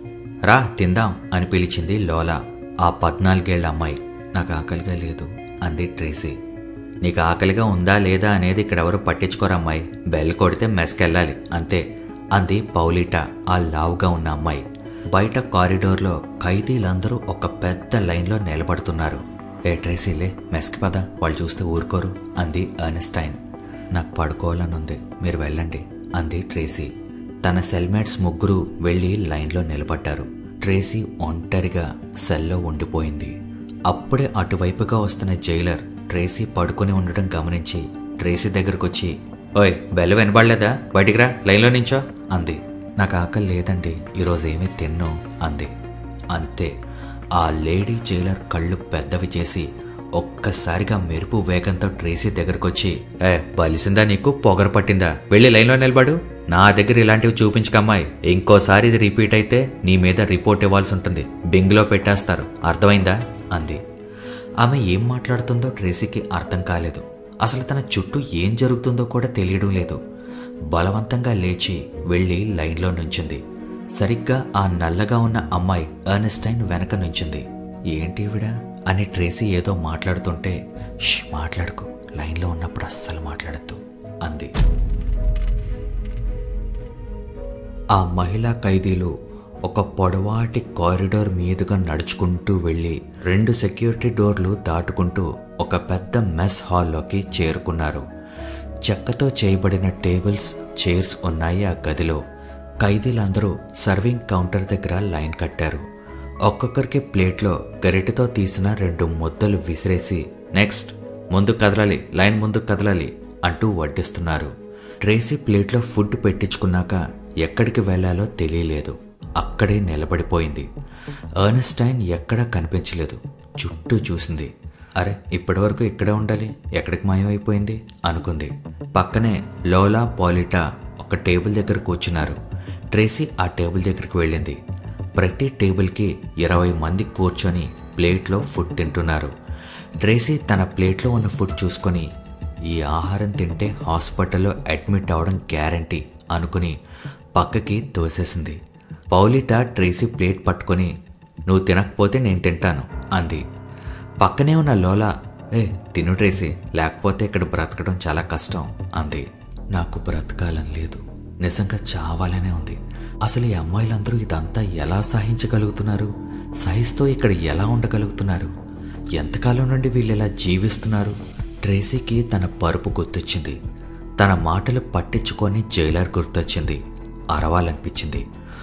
రా తిందాం అని పిలిచింది లోలా, ఆ పద్నాలుగేళ్ల అమ్మాయి. నాకు ఆకలిగా లేదు అంది ట్రేసీ. నీకు ఆకలిగా ఉందా లేదా అనేది ఇక్కడెవరు పట్టించుకోరమ్మాయి, బెల్ కొడితే మెస్కెళ్ళాలి అంతే అంది పౌలిటా, ఆ లావుగా ఉన్న అమ్మాయి. బయట కారిడోర్లో ఖైదీలందరూ ఒక పెద్ద లైన్లో నిలబడుతున్నారు. ఏ ట్రేసీలే, మెస్కి పద, వాళ్ళు చూస్తే ఊరుకోరు అంది ఎర్నెస్టైన్. నాకు పడుకోవాలనుంది, మీరు వెళ్ళండి అంది ట్రేసీ. తన సెల్మేట్స్ ముగ్గురు వెళ్ళి లైన్లో నిలబడ్డారు. ట్రేసీ ఒంటరిగా సెల్లో ఉండిపోయింది. అప్పుడే అటువైపుగా వస్తున్న జైలర్ ట్రేసీ పడుకొని ఉండడం గమనించి ట్రేసీ దగ్గరకు వచ్చి, ఓయ్ బెల్ వినబడలేదా, బయటికి రా, లైన్లో నించో అంది. నాకు ఆకలి లేదండి, ఈరోజు ఏమీ తిన్ను అంది. అంతే, ఆ లేడీ జైలర్ కళ్ళు పెద్దవి చేసి ఒక్కసారిగా మెరుపు వేగంతో ట్రేసీ దగ్గరకు వచ్చి, ఏ బలిసిందా నీకు, పొగరు పట్టిందా, వెళ్ళి లైన్లో నిలబడు, నా దగ్గర ఇలాంటివి చూపించకమ్మాయి, ఇంకోసారి ఇది రిపీట్ అయితే నీ మీద రిపోర్ట్ ఇవ్వాల్సి ఉంటుంది, బింగ్లో పెట్టేస్తారు, అర్థమైందా అంది. ఆమె ఏం మాట్లాడుతుందో ట్రేసీకి అర్థం కాలేదు. అసలు తన చుట్టూ ఏం జరుగుతుందో కూడా తెలియడం లేదు. బలవంతంగా లేచి వెళ్ళి లైన్లో నుంచింది. సరిగ్గా ఆ నల్లగా ఉన్న అమ్మాయి ఎర్నెస్టైన్ వెనక నుంచింది. ఏంటి విడా అని ట్రేసీ ఏదో మాట్లాడుతుంటే, ష్ మాట్లాడుకో, లైన్లో ఉన్నప్పుడు అస్సలు మాట్లాడద్దు అంది. ఆ మహిళా ఖైదీలు ఒక పొడవాటి కారిడార్ మీదుగా నడుచుకుంటూ వెళ్ళి రెండు సెక్యూరిటీ డోర్లు దాటుకుంటూ ఒక పెద్ద మెస్ హాల్లోకి చేరుకున్నారు. చెక్కతో చేయబడిన టేబుల్స్, చైర్స్ ఉన్నాయి ఆ గదిలో. ఖైదీలందరూ సర్వింగ్ కౌంటర్ దగ్గర లైన్ కట్టారు. ఒక్కొక్కరికి ప్లేట్లో గరిటెతో తీసిన రెండు ముద్దలు విసిరేసి, నెక్స్ట్, ముందు కదలాలి, లైన్ ముందు కదలాలి అంటూ వడ్డిస్తున్నారు. ట్రేసీ ప్లేట్లో ఫుడ్ పెట్టించుకున్నాక ఎక్కడికి వెళ్లాలో తెలియలేదు. అక్కడే నిలబడిపోయింది. ఎర్నెస్టైన్ ఎక్కడా కనిపించలేదు. చుట్టూ చూసింది. అరే, ఇప్పటి వరకు ఇక్కడే ఉండాలి, ఎక్కడికి మాయమైపోయింది అనుకుంది. పక్కనే లోలా, పౌలిటా ఒక టేబుల్ దగ్గర కూర్చున్నారు. ట్రేసీ ఆ టేబుల్ దగ్గరికి వెళ్ళింది. ప్రతి టేబుల్కి ఇరవై మంది కూర్చొని ప్లేట్లో ఫుడ్ తింటున్నారు. ట్రేసీ తన ప్లేట్లో ఉన్న ఫుడ్ చూసుకొని, ఈ ఆహారం తింటే హాస్పిటల్లో అడ్మిట్ అవ్వడం గ్యారంటీ అనుకుని పక్కకి తోసేసింది. పౌలిటా ట్రేసీ ప్లేట్ పట్టుకొని, నువ్వు తినకపోతే నేను తింటాను అంది. పక్కనే ఉన్న లోలా, ఏ తిను ట్రేసీ, లేకపోతే ఇక్కడ బ్రతకడం చాలా కష్టం అంది. నాకు బ్రతకాలని లేదు, నిజంగా చావాలనే ఉంది. అసలు ఈ అమ్మాయిలందరూ ఇదంతా ఎలా సహించగలుగుతున్నారు? సహిస్తూ ఇక్కడ ఎలా ఉండగలుగుతున్నారు? ఎంతకాలం నుండి వీళ్ళు ఇలా జీవిస్తున్నారు? ట్రేసీకి తన పరుపు గుర్తొచ్చింది. తన మాటలు పట్టించుకొని జైలర్ గుర్తొచ్చింది. అరవాలనిపించింది.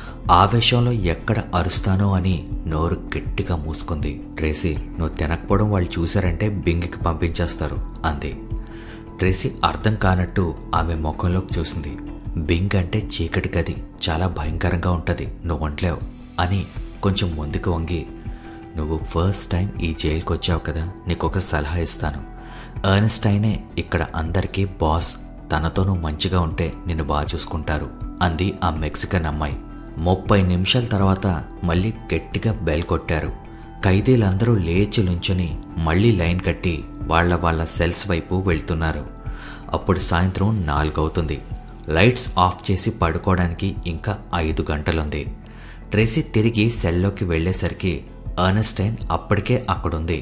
ఆవేశంలో ఎక్కడ అరుస్తానో అని నోరు గట్టిగా మూసుకుంది. ట్రేసీ, నువ్వు తినకపోవడం వాళ్ళు చూశారంటే బింగికి పంపించేస్తారు అంది. ట్రేసీ అర్థం కానట్టు ఆమె ముఖంలోకి చూసింది. బింగ్ అంటే చీకటి గది, చాలా భయంకరంగా ఉంటుంది, నువ్వు వంటలేవు అని కొంచెం ముందుకు వంగి, నువ్వు ఫస్ట్ టైం ఈ జైలుకి వచ్చావు కదా, నీకు ఒక సలహా ఇస్తాను. ఎర్నెస్టైనే ఇక్కడ అందరికీ బాస్, తనతో నువ్వు మంచిగా ఉంటే నిన్ను బాగా చూసుకుంటారు అంది ఆ మెక్సికన్ అమ్మాయి. ముప్పై నిమిషాల తర్వాత మళ్ళీ గట్టిగా బెల్ కొట్టారు. ఖైదీలందరూ లేచి నుంచుని మళ్ళీ లైన్ కట్టి వాళ్ళ వాళ్ళ సెల్స్ వైపు వెళ్తున్నారు. అప్పుడు సాయంత్రం నాలుగవుతుంది. లైట్స్ ఆఫ్ చేసి పడుకోవడానికి ఇంకా ఐదు గంటలుంది. ట్రేసీ తిరిగి సెల్లోకి వెళ్లేసరికి ఎర్నెస్టైన్ అప్పటికే అక్కడుంది.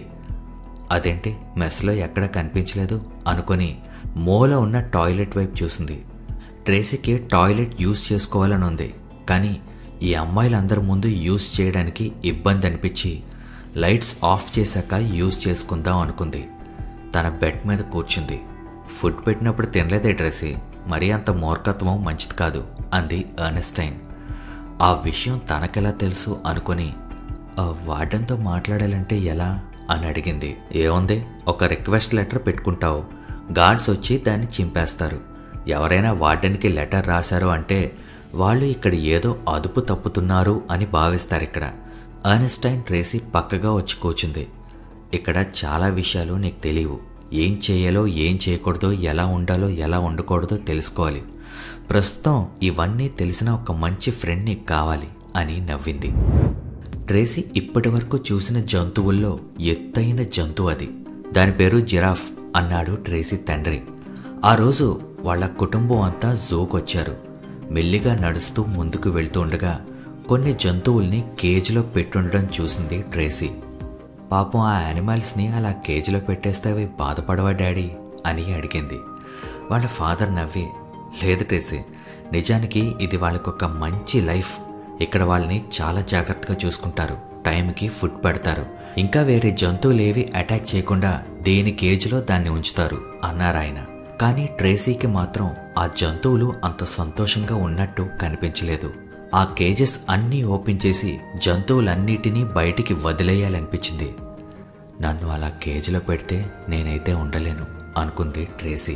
అదేంటి మెస్లో ఎక్కడ కనిపించలేదు అనుకొని మూల ఉన్న టాయిలెట్ వైపు చూసింది. ట్రేసీకి టాయిలెట్ యూజ్ చేసుకోవాలని ఉంది, కానీ ఈ అమ్మాయిలందరి ముందు యూజ్ చేయడానికి ఇబ్బంది అనిపించి లైట్స్ ఆఫ్ చేశాక యూజ్ చేసుకుందాం అనుకుంది. తన బెడ్ మీద కూర్చుంది. ఫుడ్ పెట్టినప్పుడు తినలేదే ట్రేసీ, మరీ అంత మూర్ఖత్వం మంచిది కాదు అంది ఎర్నెస్టైన్. ఆ విషయం తనకెలా తెలుసు అనుకొని, ఆ వార్డెన్తో మాట్లాడాలంటే ఎలా అని అడిగింది. ఏముంది, ఒక రిక్వెస్ట్ లెటర్ పెట్టుకుంటావు, గార్డ్స్ వచ్చి దాన్ని చింపేస్తారు. ఎవరైనా వార్డెన్కి లెటర్ రాశారు అంటే వాళ్ళు ఇక్కడ ఏదో అదుపు తప్పుతున్నారు అని భావిస్తారు. ఇక్కడ ఎర్నెస్టైన్ ట్రేసీ పక్కగా వచ్చి కూర్చుంది. ఇక్కడ చాలా విషయాలు నీకు తెలియవు. ఏం చేయాలో ఏం చేయకూడదో, ఎలా ఉండాలో ఎలా ఉండకూడదో తెలుసుకోవాలి. ప్రస్తుతం ఇవన్నీ తెలిసిన ఒక మంచి ఫ్రెండ్ నీకు కావాలి అని నవ్వింది. ట్రేసీ ఇప్పటి వరకు చూసిన జంతువుల్లో ఎత్తైన జంతువు అది. దాని పేరు జిరాఫ్ అన్నాడు ట్రేసీ తండ్రి. ఆ రోజు వాళ్ళ కుటుంబం అంతా జూకొచ్చారు. మెల్లిగా నడుస్తూ ముందుకు వెళ్తూ ఉండగా కొన్ని జంతువుల్ని కేజీలో పెట్టుండడం చూసింది ట్రేసీ. పాపం ఆ యానిమల్స్ని అలా కేజీలో పెట్టేస్తే అవి బాధపడవా డాడీ అని అడిగింది. వాళ్ళ ఫాదర్ నవ్వి, లేదు ట్రేసీ, నిజానికి ఇది వాళ్ళకొక మంచి లైఫ్. ఇక్కడ వాళ్ళని చాలా జాగ్రత్తగా చూసుకుంటారు, టైంకి ఫుడ్ పెడతారు, ఇంకా వేరే జంతువులేవి అటాక్ చేయకుండా దేని కేజీలో దాన్ని ఉంచుతారు అన్నారు ఆయన. కానీ ట్రేసీకి మాత్రం ఆ జంతువులు అంత సంతోషంగా ఉన్నట్టు కనిపించలేదు. ఆ కేజెస్ అన్నీ ఓపెన్ చేసి జంతువులన్నిటినీ బయటికి వదిలేయాలనిపించింది. నన్ను అలా కేజీలో పెడితే నేనైతే ఉండలేను అనుకుంది ట్రేసీ.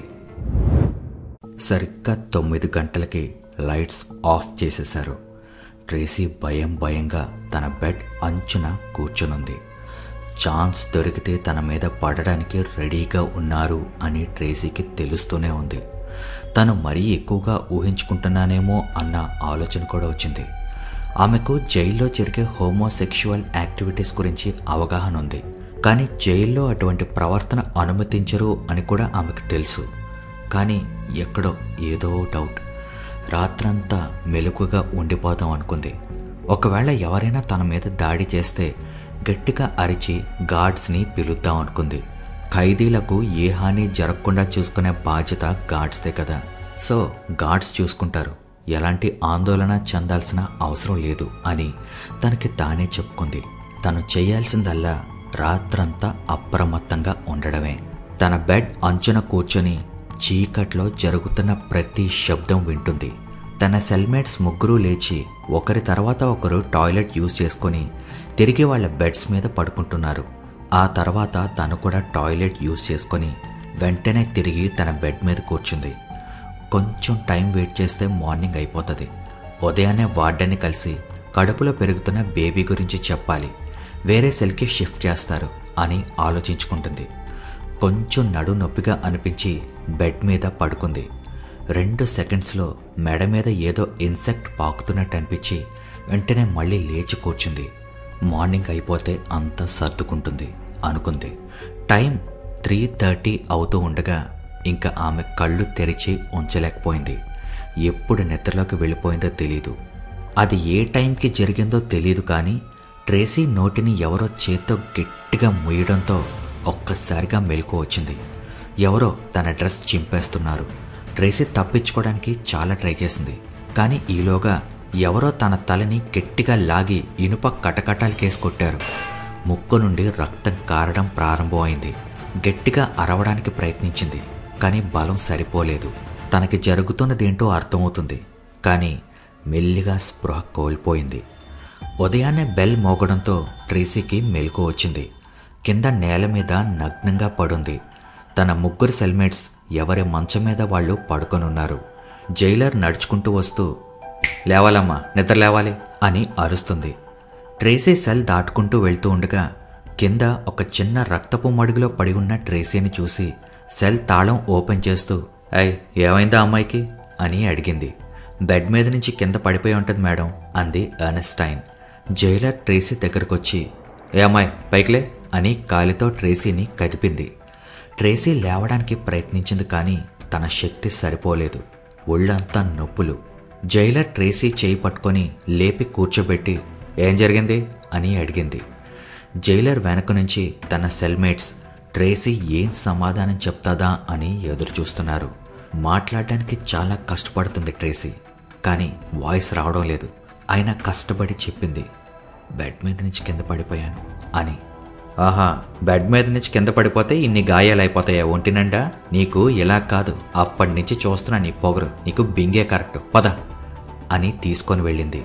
సరిగ్గా తొమ్మిది గంటలకి లైట్స్ ఆఫ్ చేసేశారు. ట్రేసీ భయం భయంగా తన బెడ్ అంచున కూర్చునుంది. ఛాన్స్ దొరికితే తన మీద పడడానికి రెడీగా ఉన్నారు అని ట్రేసీకి తెలుస్తూనే ఉంది. తను మరీ ఎక్కువగా ఊహించుకుంటున్నానేమో అన్న ఆలోచన కూడా వచ్చింది. ఆమెకు జైల్లో జరిగే హోమోసెక్షువల్ యాక్టివిటీస్ గురించి అవగాహన ఉంది, కానీ జైల్లో అటువంటి ప్రవర్తన అనుమతించరు అని కూడా ఆమెకు తెలుసు. కానీ ఎక్కడో ఏదో డౌట్. రాత్రంతా మెలకుగా ఉండిపోదాం అనుకుంది. ఒకవేళ ఎవరైనా తన మీద దాడి చేస్తే గట్టిగా అరిచి గార్డ్స్ని పిలుద్దాం అనుకుంది. ఖైదీలకు ఏ హాని జరగకుండా చూసుకునే బాధ్యత గార్డ్స్దే కదా, సో గార్డ్స్ చూసుకుంటారు, ఎలాంటి ఆందోళన చెందాల్సిన అవసరం లేదు అని తనకి తానే చెప్పుకుంది. తను చేయాల్సిందల్లా రాత్రంతా అప్రమత్తంగా ఉండడమే. తన బెడ్ అంచున కూర్చొని చీకట్లో జరుగుతున్న ప్రతి శబ్దం వింటుంది. తన సెల్మేట్స్ ముగ్గురు లేచి ఒకరి తర్వాత ఒకరు టాయిలెట్ యూజ్ చేసుకొని తిరిగి వాళ్ళ బెడ్స్ మీద పడుకుంటున్నారు. ఆ తర్వాత తను కూడా టాయిలెట్ యూజ్ చేసుకొని వెంటనే తిరిగి తన బెడ్ మీద కూర్చుంది. కొంచెం టైం వెయిట్ చేస్తే మార్నింగ్ అయిపోతుంది. ఉదయాన్నే వార్డెన్ని కలిసి కడుపులో పెరుగుతున్న బేబీ గురించి చెప్పాలి, వేరే సెల్కి షిఫ్ట్ చేస్తారు అని ఆలోచించుకుంటుంది. కొంచెం నడు నొప్పిగా అనిపించి బెడ్ మీద పడుకుంది. రెండు సెకండ్స్లో మెడ మీద ఏదో ఇన్సెక్ట్ పాకుతున్నట్టు అనిపించి వెంటనే మళ్ళీ లేచి కూర్చుంది. మార్నింగ్ అయిపోతే అంతా సర్దుకుంటుంది అనుకుంది. టైం త్రీ థర్టీ అవుతూ ఉండగా ఇంకా ఆమె కళ్ళు తెరిచి ఉంచలేకపోయింది. ఎప్పుడు నిద్రలోకి వెళ్ళిపోయిందో తెలీదు. అది ఏ టైంకి జరిగిందో తెలీదు, కానీ ట్రేసీ నోటిని ఎవరో చేత్తో గట్టిగా ముయ్యడంతో ఒక్కసారిగా మెలకు వచ్చింది. ఎవరో తన డ్రెస్ చింపేస్తున్నారు. ట్రేసీ తప్పించుకోవడానికి చాలా ట్రై చేసింది, కానీ ఈలోగా ఎవరో తన తలని గట్టిగా లాగి ఇనుప కటకటాలకేసి కొట్టారు. ముక్కు నుండి రక్తం కారడం ప్రారంభమైంది. గట్టిగా అరవడానికి ప్రయత్నించింది, కానీ బలం సరిపోలేదు. తనకి జరుగుతున్నదేంటో అర్థమవుతుంది, కానీ మెల్లిగా స్పృహ కోల్పోయింది. ఉదయాన్నే బెల్ మోగడంతో ట్రేసీకి మెలకు వచ్చింది. కింద నేల మీద నగ్నంగా పడుంది. తన ముగ్గురు సెల్మేట్స్ ఎవరి మంచం మీద వాళ్ళు పడుకొనున్నారు. జైలర్ నడుచుకుంటూ వస్తూ, లేవాలమ్మా, నిద్ర లేవాలి అని అరుస్తుంది. ట్రేసీ సెల్ దాటుకుంటూ వెళ్తూ ఉండగా కింద ఒక చిన్న రక్తపు మడుగులో పడి ఉన్న ట్రేసీని చూసి సెల్ తాళం ఓపెన్ చేస్తూ, అయ్ ఏమైందా అమ్మాయికి అని అడిగింది. బెడ్ మీద నుంచి కింద పడిపోయి ఉంటుంది మేడం అంది ఎర్నెస్టైన్. జైలర్ ట్రేసీ దగ్గరకొచ్చి, ఏ అమ్మాయి పైకిలే అని కాలితో ట్రేసీని కదిపింది. ట్రేసీ లేవడానికి ప్రయత్నించింది, కానీ తన శక్తి సరిపోలేదు. ఒళ్ళంతా నొప్పులు. జైలర్ ట్రేసీ చేయి పట్టుకొని లేపి కూర్చోబెట్టి, ఏం జరిగింది అని అడిగింది. జైలర్ వెనక నుంచి తన సెల్మేట్స్ ట్రేసీ ఏం సమాధానం చెప్తాదా అని ఎదురు చూస్తున్నారు. మాట్లాడడానికి చాలా కష్టపడుతుంది ట్రేసీ, కానీ వాయిస్ రావడం లేదు. అయినా కష్టపడి చెప్పింది, బెడ్ మీద నుంచి కింద పడిపోయాను అని. ఆహా, బెడ్ మీద నుంచి కింద పడిపోతే ఇన్ని గాయాలైపోతాయా ఒంటినండా? నీకు ఇలా కాదు, అప్పటి నుంచి చూస్తున్నా నీ పొగరు, నీకు బింగే కరెక్ట్, పద అని తీసుకొని వెళ్ళింది.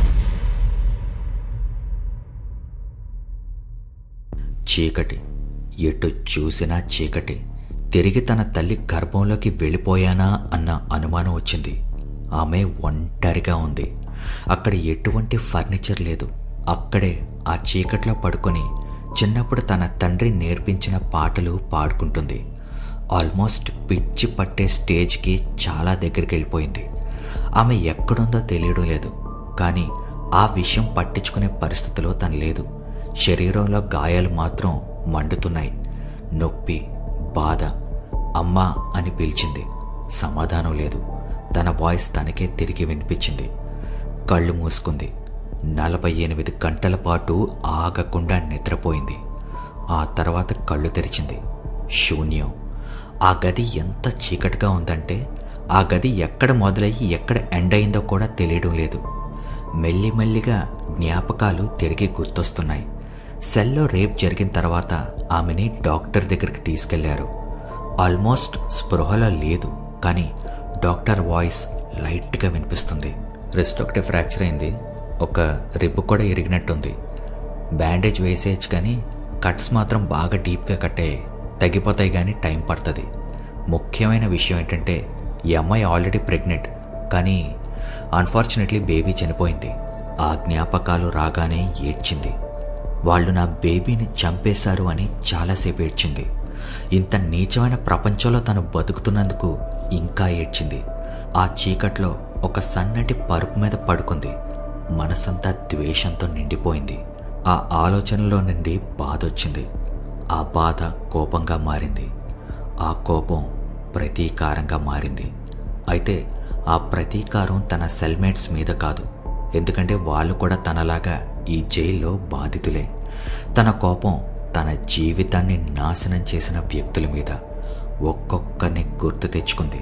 చీకటి, ఎటు చూసినా చీకటి. తిరిగి తన తల్లి గర్భంలోకి వెళ్ళిపోయానా అన్న అనుమానం వచ్చింది. ఆమె ఒంటరిగా ఉంది. అక్కడ ఎటువంటి ఫర్నిచర్ లేదు. అక్కడే ఆ చీకట్లో పడుకొని చిన్నప్పుడు తన తండ్రి నేర్పించిన పాటలు పాడుకుంటుంది. ఆల్మోస్ట్ పిచ్చి పట్టే స్టేజ్కి చాలా దగ్గరికి వెళ్ళిపోయింది. ఆమె ఎక్కడుందో తెలియడం లేదు, కానీ ఆ విషయం పట్టించుకునే పరిస్థితిలో తను లేదు. శరీరంలో గాయాలు మాత్రం మండుతున్నాయి. నొప్పి, బాధ. అమ్మా అని పిలిచింది, సమాధానం లేదు. తన వాయిస్ తనకే తిరిగి వినిపించింది. కళ్ళు మూసుకుంది. నలభై ఎనిమిది గంటల పాటు ఆగకుండా నిద్రపోయింది. ఆ తర్వాత కళ్ళు తెరిచింది. శూన్యం. ఆ గది ఎంత చీకటిగా ఉందంటే ఆ గది ఎక్కడ మొదలయ్యి ఎక్కడ ఎండ్ అయిందో కూడా తెలియడం లేదు. మెల్లిమెల్లిగా జ్ఞాపకాలు తిరిగి గుర్తొస్తున్నాయి. సెల్లో రేప్ జరిగిన తర్వాత ఆమెని డాక్టర్ దగ్గరికి తీసుకెళ్లారు. ఆల్మోస్ట్ స్పృహలో లేదు, కానీ డాక్టర్ వాయిస్ లైట్గా వినిపిస్తుంది. రిస్ట్ ఒకటి ఫ్రాక్చర్ అయింది, ఒక రిబ్బు కూడా ఇరిగినట్టుంది. బ్యాండేజ్ వేసేయచ్చు, కానీ కట్స్ మాత్రం బాగా డీప్గా కట్టాయి. తగ్గిపోతాయి, కానీ టైం పడుతుంది. ముఖ్యమైన విషయం ఏంటంటే ఈ అమ్మాయి ఆల్రెడీ ప్రెగ్నెంట్, కానీ అన్ఫార్చునేట్లీ బేబీ చనిపోయింది. ఆ జ్ఞాపకాలు రాగానే ఏడ్చింది. వాళ్ళు నా బేబీని చంపేశారు అని చాలాసేపు ఏడ్చింది. ఇంత నీచమైన ప్రపంచంలో తను బతుకుతున్నందుకు ఇంకా ఏడ్చింది. ఆ చీకట్లో ఒక సన్నటి పరుపు మీద పడుకుంది. మనసంతా ద్వేషంతో నిండిపోయింది. ఆ ఆలోచనలో నుండి బాధ వచ్చింది. ఆ బాధ కోపంగా మారింది. ఆ కోపం ప్రతీకారంగా మారింది. అయితే ఆ ప్రతీకారం తన సెల్మేట్స్ మీద కాదు, ఎందుకంటే వాళ్ళు కూడా తనలాగా ఈ జైల్లో బాధితులే. తన కోపం తన జీవితాన్ని నాశనం చేసిన వ్యక్తుల మీద. ఒక్కొక్కరిని గుర్తు తెచ్చుకుంది.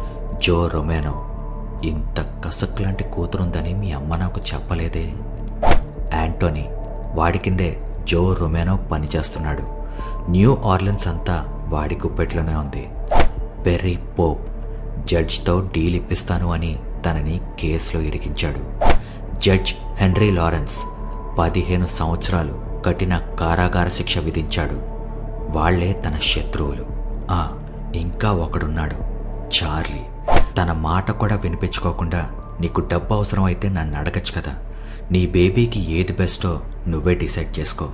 Joe Romano. ఇంత కసక్లాంటి కూతురుందని మీ అమ్మ నాకు చెప్పలేదే. యాంటోనీ. వాడి కిందే జో రొమానో పనిచేస్తున్నాడు. న్యూ ఆర్లిన్స్ అంతా వాడి గుప్పెట్లోనే ఉంది. Perry Pope. జడ్జ్తో డీల్ ఇప్పిస్తాను అని తనని కేసులో ఇరికించాడు. జడ్జ్ హెన్రీ లారెన్స్ పదిహేను సంవత్సరాలు కఠిన కారాగార శిక్ష విధించాడు. వాళ్లే తన శత్రువులు. ఆ ఇంకా ఒకడున్నాడు, చార్లీ. తన మాట కూడా వినిపించుకోకుండా, నీకు డబ్బు అవసరం అయితే నన్ను అడగచ్చు కదా, నీ బేబీకి ఏది బెస్టో నువ్వే డిసైడ్ చేసుకో.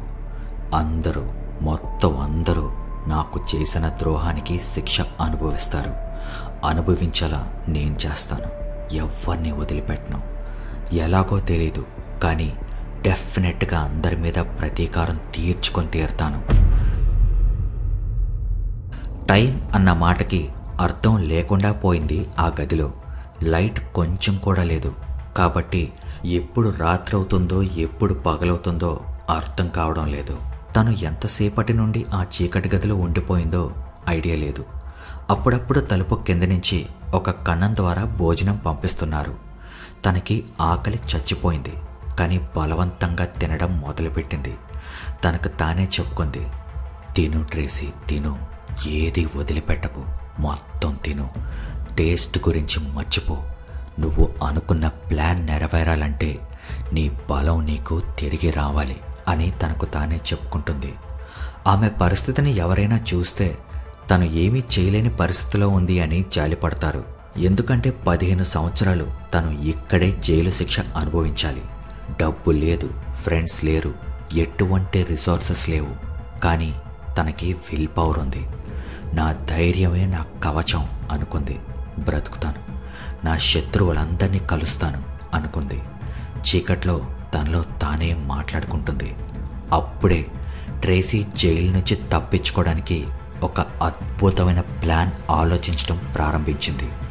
అందరూ, మొత్తం అందరూ నాకు చేసిన ద్రోహానికి శిక్ష అనుభవిస్తారు. అనుభవించేలా నేను చేస్తాను. ఎవరిని వదిలిపెట్టను. ఎలాగో తెలీదు, కానీ డెఫినెట్గా అందరి మీద ప్రతీకారం తీర్చుకొని తీరుతాను. టైం అన్న మాటకి అర్థం లేకుండా పోయింది ఆ గదిలో. లైట్ కొంచెం కూడా లేదు. కాబట్టి ఎప్పుడు రాత్రి అవుతుందో ఎప్పుడు పగలవుతుందో అర్థం కావడం లేదు. తను ఎంతసేపటి నుండి ఆ చీకటి గదిలో ఉండిపోయిందో ఐడియా లేదు. అప్పుడప్పుడు తలుపు కింద నుంచి ఒక కన్నం ద్వారా భోజనం పంపిస్తున్నారు. తనకి ఆకలి చచ్చిపోయింది, కానీ బలవంతంగా తినడం మొదలుపెట్టింది. తనకు తానే చెప్పుకుంది, తిను ట్రేసీ, తిను, ఏది వదిలిపెట్టకు, మొత్తం తిను, టేస్ట్ గురించి మర్చిపో. నువ్వు అనుకున్న ప్లాన్ నెరవేరాలంటే నీ బలం నీకు తిరిగి రావాలి అని తనకు తానే చెప్పుకుంటుంది. ఆమె పరిస్థితిని ఎవరైనా చూస్తే తను ఏమీ చేయలేని పరిస్థితిలో ఉంది అని జాలిపడతారు. ఎందుకంటే పదిహేను సంవత్సరాలు తను ఇక్కడే జైలు శిక్ష అనుభవించాలి. డబ్బు లేదు, ఫ్రెండ్స్ లేరు, ఎటువంటి రిసోర్సెస్ లేవు. కానీ తనకి విల్ పవర్ ఉంది. నా ధైర్యమే నా కవచం అనుకుంది. బ్రతుకుతాను, నా శత్రువులందరినీ కలుస్తాను అనుకుంది. చీకట్లో తనలో తానే మాట్లాడుకుంటుంది. అప్పుడే ట్రేసీ జైలు నుంచి తప్పించుకోవడానికి ఒక అద్భుతమైన ప్లాన్ ఆలోచించడం ప్రారంభించింది.